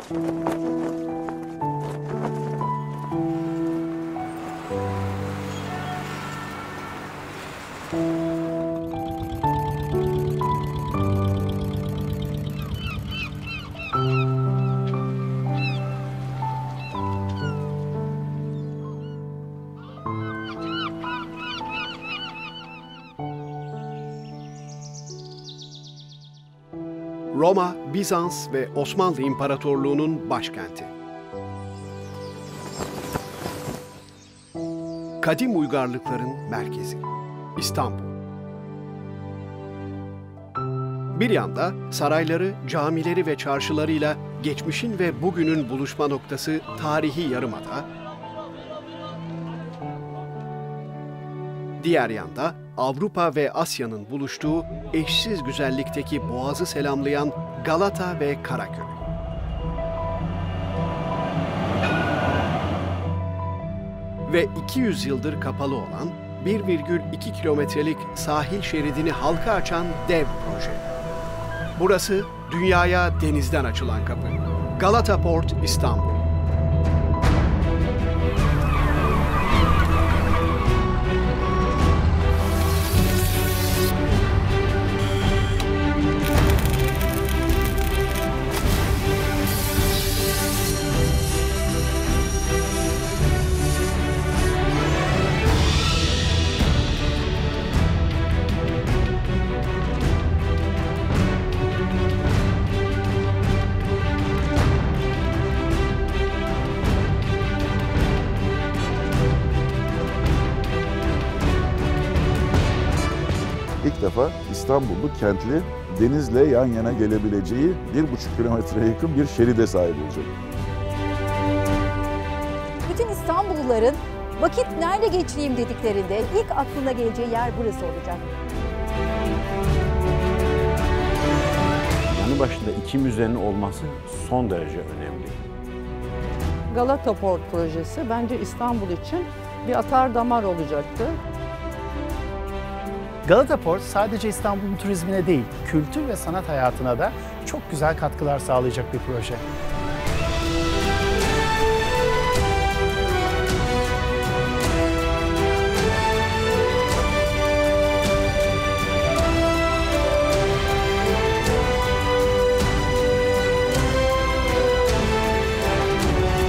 Roma, Bizans ve Osmanlı İmparatorluğu'nun başkenti. Kadim uygarlıkların merkezi. İstanbul. Bir yanda sarayları, camileri ve çarşılarıyla geçmişin ve bugünün buluşma noktası tarihi Yarımada, diğer yanda Avrupa ve Asya'nın buluştuğu eşsiz güzellikteki Boğaz'ı selamlayan Galata ve Karaköy. Ve 200 yıldır kapalı olan 1,2 kilometrelik sahil şeridini halka açan dev proje. Burası dünyaya denizden açılan kapı. Galata Port, İstanbul. İlk defa İstanbullu kentli denizle yan yana gelebileceği 1,5 kilometreye yakın bir şeride sahip olacak. Bütün İstanbulluların vakit nerede geçireyim dediklerinde ilk aklına geleceği yer burası olacak. Yanı başında iki müzenin olması son derece önemli. Galata Port projesi bence İstanbul için bir atar damar olacaktı. Galata Port sadece İstanbul'un turizmine değil, kültür ve sanat hayatına da çok güzel katkılar sağlayacak bir proje.